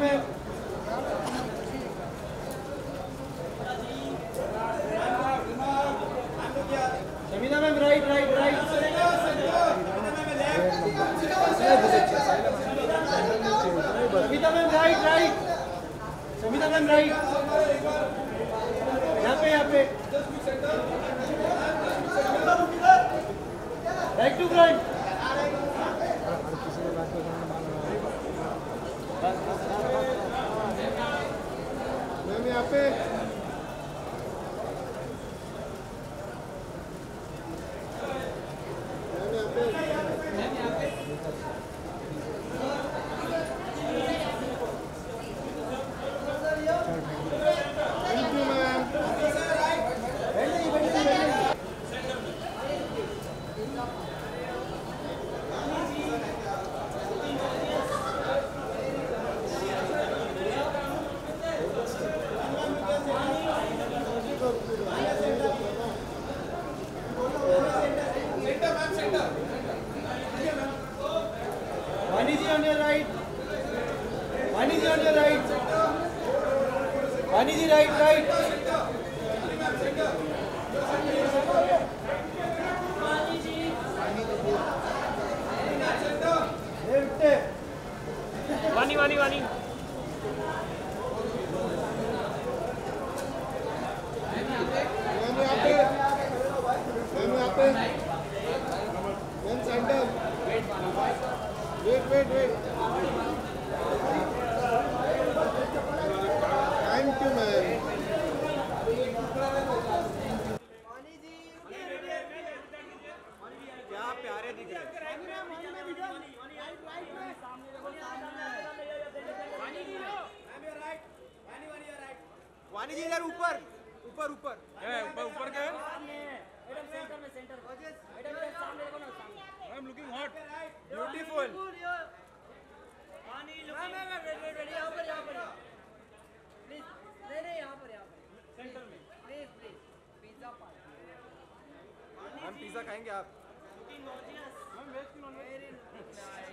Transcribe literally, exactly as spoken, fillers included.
Ma'am Shamina ma'am right right right Shamina ma'am right right Shamina ma'am right यहाँ पे यहाँ पे राइट टू फ्रंट मैम यहाँ पे Vani ji on your right. Vani ji on your right. Vani ji right, right. Vani, Vani, Vani. Wait, wait, wait. Thank you, man. क्या प्यारे दिख रहे हैं। वानी जी इधर ऊपर, ऊपर, ऊपर। ऊपर ऊपर क्या है? मैडम सेंटर में सेंटर। मैडम के सामने देखो ना सामने। I am looking hot. Beautiful. पानी looking. Ma'am ma'am wait wait wait यहाँ पर यहाँ पर। प्लीज नहीं नहीं यहाँ पर यहाँ पर। सेंटर में। Please please pizza party. हम पिज्जा खाएंगे आप? Looking gorgeous. मैम वेज की नॉन वेज? Very nice.